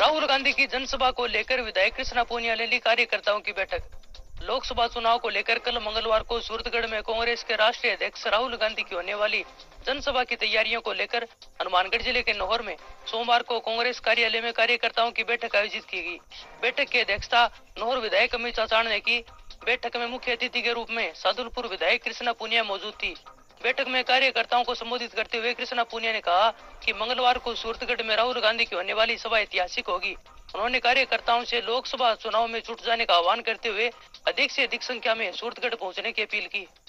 राहुल गांधी की जनसभा को लेकर विधायक कृष्णा पूनिया ने ली कार्यकर्ताओं की बैठक। लोकसभा चुनाव को लेकर कल मंगलवार को सूरतगढ़ में कांग्रेस के राष्ट्रीय अध्यक्ष राहुल गांधी की होने वाली जनसभा की तैयारियों को लेकर हनुमानगढ़ जिले के नौहर में सोमवार को कांग्रेस कार्यालय में कार्यकर्ताओं की बैठक आयोजित की गई। बैठक की अध्यक्षता नौहर विधायक अमित चाचाण ने की। बैठक में मुख्य अतिथि के रूप में सादुलपुर विधायक कृष्णा पूनिया मौजूद थी। बैठक में कार्यकर्ताओं को संबोधित करते हुए कृष्णा पूनिया ने कहा कि मंगलवार को सूरतगढ़ में राहुल गांधी की होने वाली सभा ऐतिहासिक होगी। उन्होंने कार्यकर्ताओं से लोकसभा चुनाव में जुट जाने का आह्वान करते हुए अधिक से अधिक संख्या में सूरतगढ़ पहुंचने की अपील की।